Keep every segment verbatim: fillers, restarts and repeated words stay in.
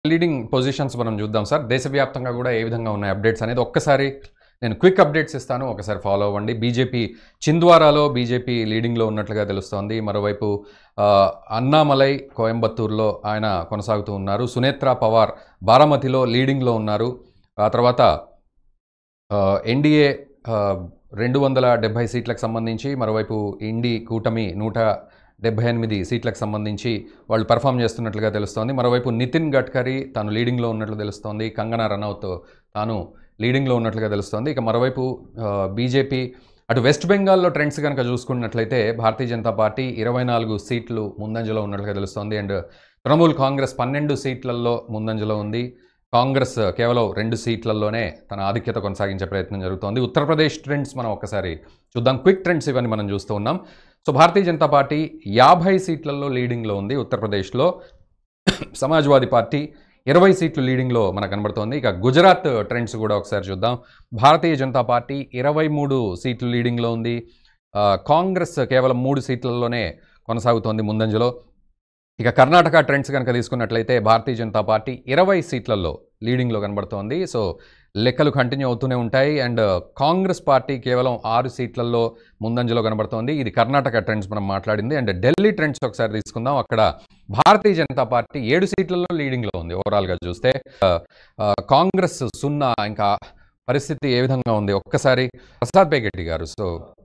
Leading positions మనం చూద్దాం sir. దేశవ్యాప్తంగా కూడా ఏ విధంగా ఉన్నాయి అప్డేట్స్ అనేది ఒక్కసారి నేను క్విక్ అప్డేట్స్ ఇస్తాను, ఒకసారి ఫాలో అవ్వండి. బీజేపీ చింద్వారాలో బీజేపీ లీడింగ్లో ఉన్నట్లుగా తెలుస్తోంది. మరోవైపు అన్నామలై కోయంబత్తూరులో ఆయన కొనసాగుతూ ఉన్నారు. సునేత్రా పవార్ బారామతిలో లీడింగ్లో ఉన్నారు. ఆ తర్వాత ఎన్డీఏ రెండు వందల డెబ్బై సీట్లకు సంబంధించి, మరోవైపు ఇండి కూటమి నూట డెబ్బై ఎనిమిది సీట్లకు సంబంధించి వాళ్ళు పర్ఫామ్ చేస్తున్నట్లుగా తెలుస్తోంది. మరోవైపు నితిన్ గడ్కరీ తాను లీడింగ్లో ఉన్నట్లు తెలుస్తోంది. కంగనా రనౌత్ తాను లీడింగ్లో ఉన్నట్లుగా తెలుస్తోంది. ఇక మరోవైపు బీజేపీ అటు వెస్ట్ బెంగాల్లో ట్రెండ్స్ కనుక చూసుకున్నట్లయితే భారతీయ జనతా పార్టీ ఇరవై నాలుగు సీట్లు ముందంజలో ఉన్నట్లుగా తెలుస్తోంది. అండ్ తృణమూల్ కాంగ్రెస్ పన్నెండు సీట్లలో ముందంజలో ఉంది. కాంగ్రెస్ కేవలం రెండు సీట్లలోనే తన ఆధిక్యత కొనసాగించే ప్రయత్నం జరుగుతోంది. ఉత్తరప్రదేశ్ ట్రెండ్స్ మనం ఒకసారి చూద్దాం. క్విక్ ట్రెండ్స్ ఇవన్నీ మనం చూస్తూ ఉన్నాం. సో భారతీయ జనతా పార్టీ యాభై సీట్లలో లీడింగ్లో ఉంది ఉత్తరప్రదేశ్లో. సమాజ్వాదీ పార్టీ ఇరవై సీట్లు లీడింగ్లో మనకు కనబడుతోంది. ఇక గుజరాత్ ట్రెండ్స్ కూడా ఒకసారి చూద్దాం. భారతీయ జనతా పార్టీ ఇరవై మూడు సీట్లు లీడింగ్లో ఉంది. కాంగ్రెస్ కేవలం మూడు సీట్లలోనే కొనసాగుతోంది ముందంజలో. ఇక కర్ణాటక ట్రెండ్స్ కనుక తీసుకున్నట్లయితే భారతీయ జనతా పార్టీ ఇరవై సీట్లలో లీడింగ్లో కనబడుతోంది. సో లెక్కలు కంటిన్యూ అవుతూనే ఉంటాయి. అండ్ కాంగ్రెస్ పార్టీ కేవలం ఆరు సీట్లలో ముందంజలో కనబడుతోంది. ఇది కర్ణాటక ట్రెండ్స్ మనం మాట్లాడింది. అండ్ ఢిల్లీ ట్రెండ్స్ ఒకసారి తీసుకుందాం. అక్కడ భారతీయ జనతా పార్టీ ఏడు సీట్లలో లీడింగ్లో ఉంది. ఓవరాల్గా చూస్తే కాంగ్రెస్ సున్నా. ఇంకా పరిస్థితి ఏ విధంగా ఉంది ఒక్కసారి ప్రసాద్ పేగెట్టి గారు. సో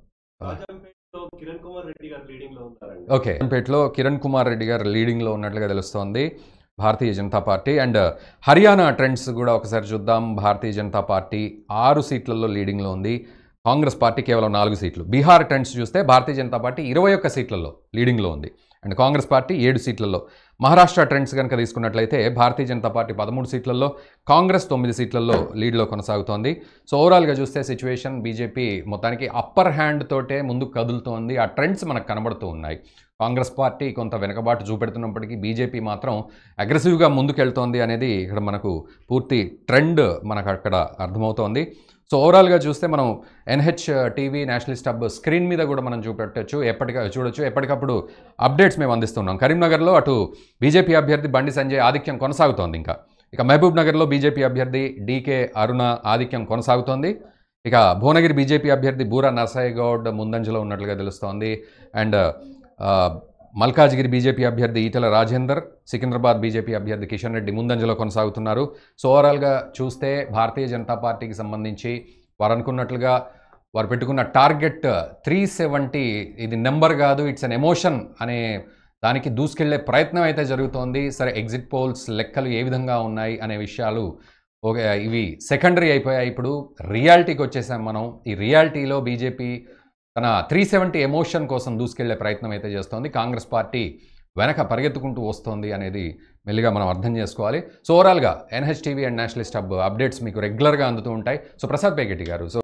ఓకే, రాజంపేటలో కిరణ్ కుమార్ రెడ్డి గారు లీడింగ్లో ఉన్నట్లుగా తెలుస్తోంది Bharatiya Janata Party. And Haryana trends కూడా ఒకసారి చూద్దాం. భారతీయ జనతా పార్టీ ఆరు సీట్లలో లీడింగ్లో ఉంది. కాంగ్రెస్ పార్టీ కేవలం నాలుగు సీట్లు. బీహార్ ట్రెండ్స్ చూస్తే భారతీయ జనతా పార్టీ ఇరవై ఒక్క సీట్లలో లీడింగ్లో ఉంది. అండ్ కాంగ్రెస్ పార్టీ ఏడు సీట్లలో. మహారాష్ట్ర ట్రెండ్స్ కనుక తీసుకున్నట్లయితే భారతీయ జనతా పార్టీ పదమూడు సీట్లలో, కాంగ్రెస్ తొమ్మిది సీట్లలో లీడ్లో కొనసాగుతోంది. సో ఓవరాల్గా చూస్తే సిచ్యువేషన్ బీజేపీ మొత్తానికి అప్పర్ హ్యాండ్ తోటే ముందుకు కదులుతోంది. ఆ ట్రెండ్స్ మనకు కనబడుతూ ఉన్నాయి. కాంగ్రెస్ పార్టీ కొంత వెనుకబాటు చూపెడుతున్నప్పటికీ బీజేపీ మాత్రం అగ్రెసివ్గా ముందుకెళ్తోంది అనేది ఇక్కడ మనకు పూర్తి ట్రెండ్ మనకు అక్కడ అర్థమవుతోంది. సో ఓవరాల్గా చూస్తే మనం NH TV nationalist hub screen మీద కూడా మనం చూపెట్టచ్చు, ఎప్పటిక చూడొచ్చు. ఎప్పటికప్పుడు అప్డేట్స్ మేము అందిస్తున్నాం. కరీంనగర్లో అటు బీజేపీ అభ్యర్థి బండి సంజయ్ ఆధిక్యం కొనసాగుతోంది. ఇంకా ఇక మహబూబ్ నగర్లో బీజేపీ అభ్యర్థి డీకే అరుణ ఆధిక్యం కొనసాగుతోంది. ఇక భువనగిరి బీజేపీ అభ్యర్థి బూరా నరసయ్య గౌడ్ ముందంజలో ఉన్నట్లుగా తెలుస్తోంది. అండ్ మల్కాజ్గిరి బీజేపీ అభ్యర్థి ఈటెల రాజేందర్, సికింద్రాబాద్ బీజేపీ అభ్యర్థి కిషన్ రెడ్డి ముందంజలో కొనసాగుతున్నారు. సో ఓవరాల్గా చూస్తే భారతీయ జనతా పార్టీకి సంబంధించి వారు అనుకున్నట్లుగా వారు పెట్టుకున్న టార్గెట్ త్రీ సెవెంటీ ఇది నెంబర్ కాదు, ఇట్స్ అన్ ఎమోషన్ అనే దానికి దూసుకెళ్లే ప్రయత్నం అయితే జరుగుతోంది. సరే, ఎగ్జిట్ పోల్స్ లెక్కలు ఏ విధంగా ఉన్నాయి అనే విషయాలు ఓకే, ఇవి సెకండరీ అయిపోయాయి. ఇప్పుడు రియాలిటీకి వచ్చేసాం మనం. ఈ రియాలిటీలో బీజేపీ తన త్రీ సెవెంటీ ఎమోషన్ కోసం దూసుకెళ్లే ప్రయత్నం అయితే చేస్తోంది. కాంగ్రెస్ పార్టీ వెనక పరిగెత్తుకుంటూ వస్తోంది అనేది మెల్లిగా మనం అర్థం చేసుకోవాలి. సో ఓవరాల్గా NH TV and nationalist hub updates మీకు రెగ్యులర్గా అందుతూ ఉంటాయి. సో ప్రసాద్ పేగెట్టి గారు. సో